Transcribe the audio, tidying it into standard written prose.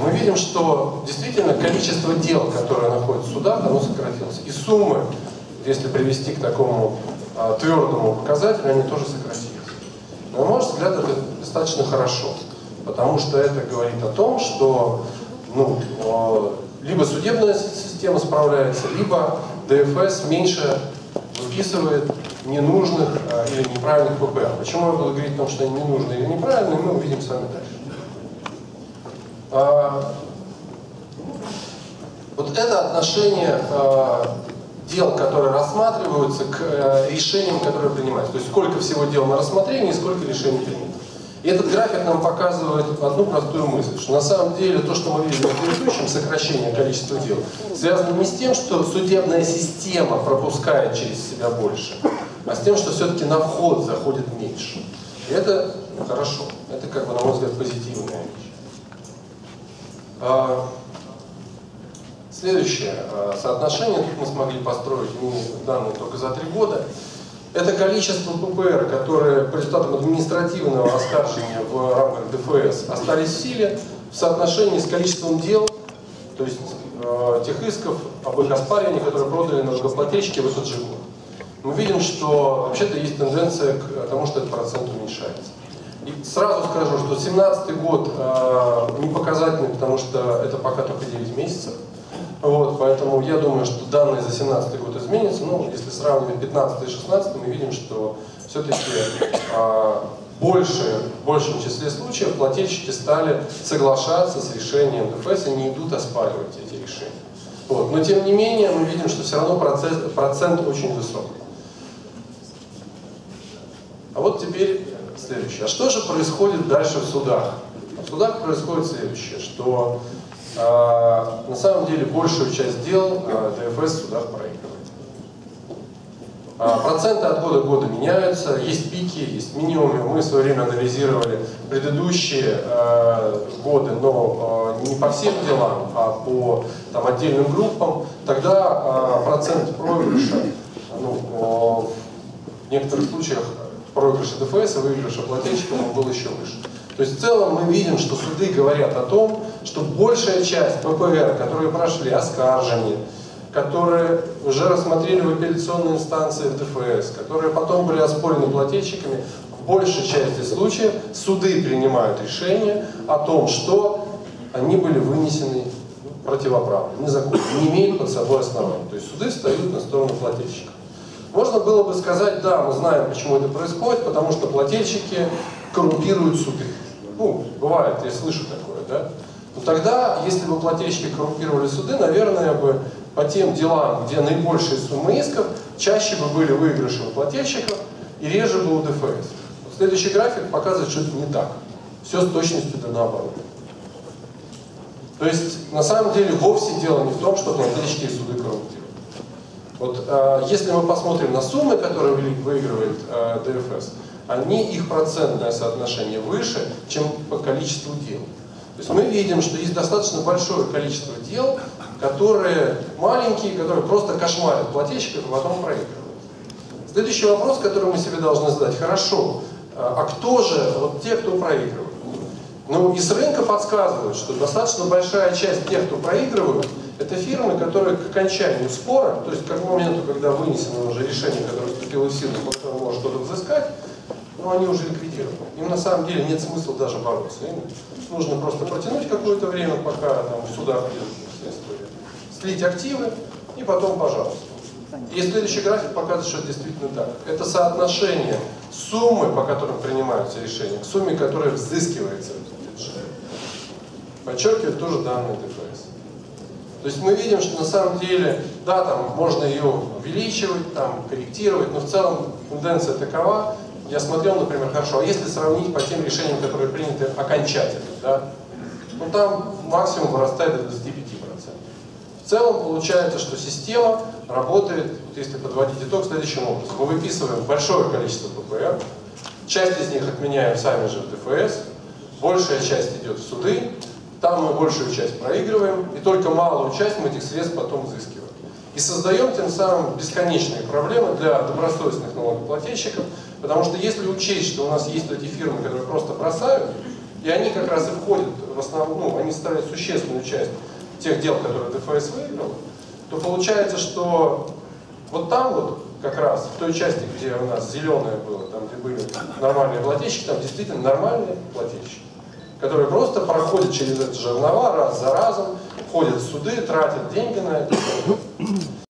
мы видим, что действительно количество дел, которые находятся в судах, оно сократилось. И суммы, если привести к такому твердому показателю, они тоже сократились. Но, на мой взгляд, это достаточно хорошо, потому что это говорит о том, что либо судебная система справляется, либо ДФС меньше выписывает ненужных или неправильных ППР. Почему я буду говорить о том, что они ненужные или неправильные, мы увидим с вами дальше. Вот это отношение дел, которые рассматриваются, к решениям, которые принимаются. То есть сколько всего дел на рассмотрении и сколько решений принято. И этот график нам показывает одну простую мысль, что на самом деле то, что мы видели в предыдущем, сокращение количества дел, связано не с тем, что судебная система пропускает через себя больше, а с тем, что все-таки на вход заходит меньше. И это хорошо. Это, как бы, на мой взгляд, позитивная вещь. Следующее соотношение, тут мы смогли построить данные только за 3 года. Это количество ППР, которые по результатам административного оскаржения в рамках ДФС остались в силе, в соотношении с количеством дел, то есть тех исков об их оспаривании, которые продали налогоплательщики в этот же год. Мы видим, что вообще-то есть тенденция к тому, что этот процент уменьшается. И сразу скажу, что 2017 год не показательный, потому что это пока только 9 месяцев. Вот, поэтому я думаю, что данные за 2017 год изменятся. Но если сравнивать 2015 и 2016, мы видим, что все-таки в большем числе случаев плательщики стали соглашаться с решением ДФС и не идут оспаривать эти решения. Вот. Но тем не менее, мы видим, что все равно процент очень высокий. А вот теперь следующее. А что же происходит дальше в судах? В судах происходит следующее, что на самом деле большую часть дел ДФС в судах проигрывает. Проценты от года к году меняются, есть пики, есть минимумы. Мы в свое время анализировали предыдущие годы, но не по всем делам, а по отдельным группам. Тогда процент проигрыша, в некоторых случаях проигрыша ДФС и выигрыша плательщиков был еще выше. То есть в целом мы видим, что суды говорят о том, что большая часть ППР, которые прошли оскаржение, которые уже рассмотрели в апелляционной инстанции в ДФС, которые потом были оспорены плательщиками, в большей части случаев суды принимают решение о том, что они были вынесены противоправно, незаконно, не имеют под собой оснований. То есть суды встают на сторону плательщиков. Можно было бы сказать, да, мы знаем, почему это происходит, потому что плательщики коррумпируют суды. Бывает, я слышу такое, да? Но тогда, если бы плательщики коррумпировали суды, наверное, бы по тем делам, где наибольшие суммы исков, чаще бы были выигрыши у плательщиков и реже бы у ДФС. Вот следующий график показывает, что это не так. Все с точностью да наоборот. То есть, на самом деле, вовсе дело не в том, что плательщики и суды коррумпируют. Вот, если мы посмотрим на суммы, которые выигрывает ДФС, их процентное соотношение выше, чем по количеству дел. То есть мы видим, что есть достаточно большое количество дел, которые маленькие, которые просто кошмарят плательщиков и потом проигрывают. Следующий вопрос, который мы себе должны задать. Хорошо, а кто же те, кто проигрывает? Из рынка подсказывают, что достаточно большая часть тех, кто проигрывают, это фирмы, которые к окончанию спора, то есть к моменту, когда вынесено уже решение, которое вступило в силу, по которому можно что-то взыскать, они уже ликвидированы. Им на самом деле нет смысла даже бороться. Им нужно просто протянуть какое-то время, пока в судах идет следствие, слить активы и потом пожалуйста. И следующий график показывает, что это действительно так. Это соотношение суммы, по которым принимаются решения, к сумме, которая взыскивается в бюджет. Подчеркивает тоже данные ДФС. То есть мы видим, что на самом деле, да, там можно ее увеличивать, корректировать, но в целом тенденция такова. Я смотрел, например, хорошо, а если сравнить по тем решениям, которые приняты окончательно, да, там максимум вырастает до 25%. В целом получается, что система работает, если подводить итог, следующим образом. Мы выписываем большое количество ППР, часть из них отменяем сами же в ДФС, большая часть идет в суды, там мы большую часть проигрываем, и только малую часть мы этих средств потом взыскиваем. И создаем тем самым бесконечные проблемы для добросовестных налогоплательщиков, потому что если учесть, что у нас есть эти фирмы, которые просто бросают, и они как раз и входят в основном, ну, они составляют существенную часть тех дел, которые ДФС выиграл, то получается, что вот там вот, как раз в той части, где у нас зеленое было, там где были нормальные плательщики, там действительно нормальные плательщики, которые просто проходят через это жернова раз за разом, ходят в суды, тратят деньги на это.